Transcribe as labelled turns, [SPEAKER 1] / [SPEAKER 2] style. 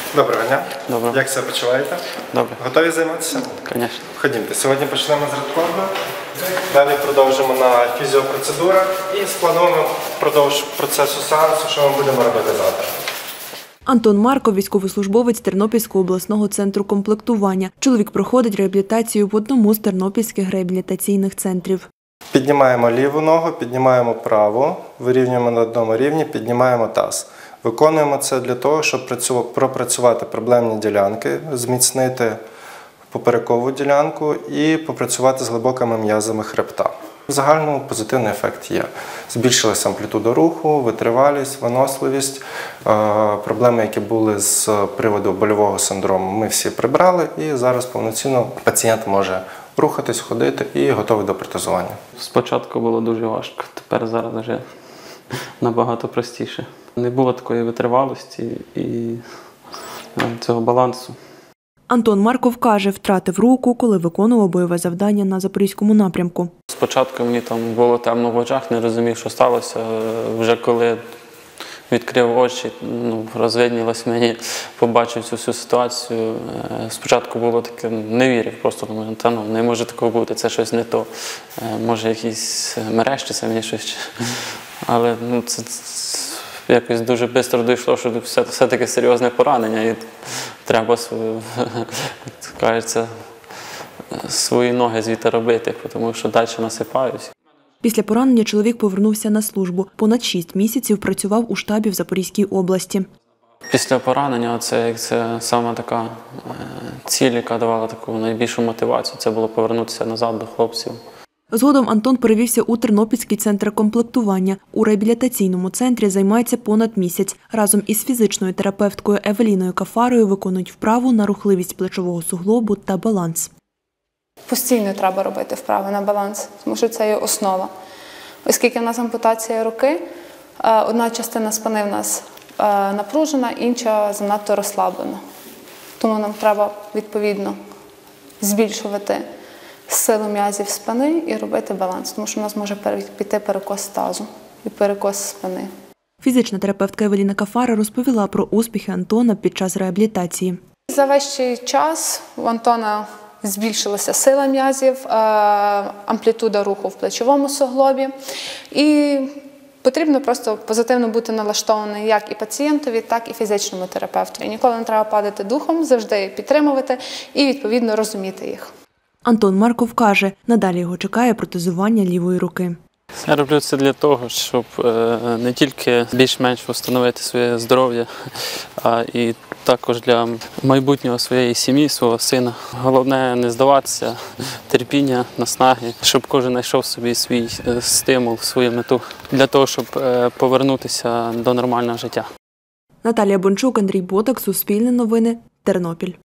[SPEAKER 1] Доброго дня.
[SPEAKER 2] Доброго.
[SPEAKER 1] Як себе почуваєте?
[SPEAKER 2] Добре.
[SPEAKER 1] Готові займатися?
[SPEAKER 2] Звісно.
[SPEAKER 1] Ходімте. Сьогодні почнемо з редкорду. Далі продовжимо на фізіопроцедурах і сплануємо впродовж процесу сеансу, що ми будемо робити завтра.
[SPEAKER 3] Антон Марков – військовослужбовець Тернопільського обласного центру комплектування. Чоловік проходить реабілітацію в одному з тернопільських реабілітаційних центрів.
[SPEAKER 1] Піднімаємо ліву ногу, піднімаємо праву, вирівнюємо на одному рівні, піднімаємо таз. Виконуємо це для того, щоб пропрацювати проблемні ділянки, зміцнити поперекову ділянку і попрацювати з глибокими м'язами хребта. В загальному позитивний ефект є. Збільшилася амплітуда руху, витривалість, виносливість. Проблеми, які були з приводу больового синдрому, ми всі прибрали і зараз повноцінно пацієнт може рухатись, ходити і готовий до протезування.
[SPEAKER 2] Спочатку було дуже важко, зараз вже набагато простіше. Не було такої витривалості і цього балансу.
[SPEAKER 3] Антон Марков каже, втратив руку, коли виконував бойове завдання на Запорізькому напрямку.
[SPEAKER 2] Спочатку мені там було темно в очах, не розумів, що сталося. Вже коли відкрив очі, розвиднілось мені, побачив цю всю ситуацію. Спочатку було таке, не вірив, просто думаю, не може такого бути, це щось не то. Може якісь мерещиться мені щось. Але це якось дуже швидко дійшло, що все-таки серйозне поранення і треба, кажеться, свої ноги звідти робити, тому що далі насипаюсь.
[SPEAKER 3] Після поранення чоловік повернувся на службу. Понад 6 місяців працював у штабі в Запорізькій області.
[SPEAKER 2] Після поранення це саме така ціль, яка давала таку найбільшу мотивацію. Це було повернутися назад до хлопців.
[SPEAKER 3] Згодом Антон перевівся у Тернопільський центр комплектування. У реабілітаційному центрі займається понад місяць. Разом із фізичною терапевткою Евеліною Кафарою виконують вправу на рухливість плечового суглобу та баланс.
[SPEAKER 4] Постійно треба робити вправи на баланс, тому що це є основа. Оскільки в нас ампутація руки, одна частина спини в нас напружена, інша занадто розслаблена. Тому нам треба, відповідно, збільшувати силу м'язів спини і робити баланс, тому що у нас може піти перекос тазу і перекос спини.
[SPEAKER 3] Фізична терапевтка Евеліна Кафара розповіла про успіхи Антона під час реабілітації.
[SPEAKER 4] За весь цей час у Антона збільшилася сила м'язів, амплітуда руху в плечовому суглобі. І потрібно просто позитивно бути налаштованим як і пацієнтові, так і фізичному терапевту. І ніколи не треба падати духом, завжди підтримувати і, відповідно, розуміти їх.
[SPEAKER 3] Антон Марков каже, надалі його чекає протезування лівої руки.
[SPEAKER 2] Я роблю це для того, щоб не тільки більш-менш встановити своє здоров'я, а і також для майбутнього своєї сім'ї, свого сина. Головне не здаватися, терпіння, наснаги, щоб кожен знайшов собі свій стимул, свою мету для того, щоб повернутися до нормального життя.
[SPEAKER 3] Наталія Бончук, Андрій Ботак, Суспільне новини, Тернопіль.